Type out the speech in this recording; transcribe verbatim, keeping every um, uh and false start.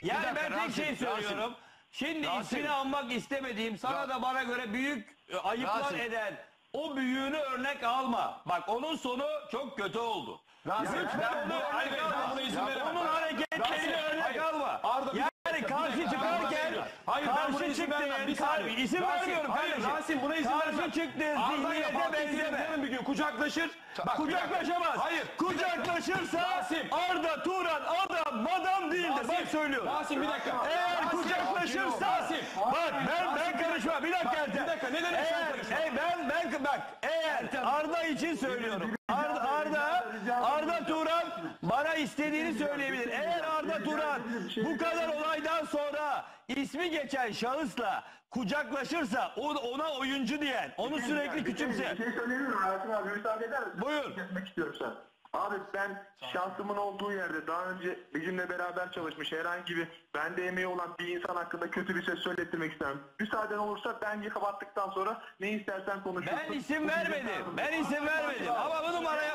Yani dakika, ben tek Rasim, şey söylüyorum. Rasim. Şimdi Rasim. ismini anmak istemediğim, sana Ra- da bana göre büyük e, ayıplar Rasim. eden o büyüğünü örnek alma. Bak onun sonu çok kötü oldu. Rasim, Lütfen ben onu bu- Ali örnek Bey, ben alma. buna izin Ya veremem. onun hareketlerini Rasim, örnek hayır. alma. Arda, bir Yani dakika, bir karşı dakika, çıkarken Arda, hayır, ben buna karşı izin vermem. Bir çıktığın, saniye. kar- isim Rasim, vermiyorum hayır, kardeşim. Rasim, buna izin vermem. Karşı çıktığın Arda ile zihniyete Fatih benzeme. Terim'den bir gün kucaklaşır. Bak, Kucaklaşamaz. Hayır. Kucaklaşırsa Rasim. Arda Turan adam madam değildir. Bak söylüyorum. Rasim bir dakika. Eğer Rasim, kucaklaşırsa Rasim. bak ben ben karışma bir dakika Bak, Ertem. bir dakika, ne demek sen Eğer karışma? e, ben ben bak eğer Arda için söylüyorum. Arda Arda Arda Turan bana istediğini söyleyebilir. Eğer Arda Turan bu kadar olaydan sonra ismi geçen şahısla kucaklaşırsa o- ona oyuncu diyen, onu sürekli küçümse. Bir şey söyleyebilirim Rasim abi, müsaade eder misin? Buyur. Geçmek istiyorum sen. Abi ben şansımın olduğu yerde daha önce bizimle beraber çalışmış herhangi bir bende emeği olan bir insan hakkında kötü bir söz söylettirmek istemem. Müsaaden olursa ben kapattıktan sonra ne istersen konuşursun. Ben isim vermedim. Ben isim vermedim. Ama bu numaraya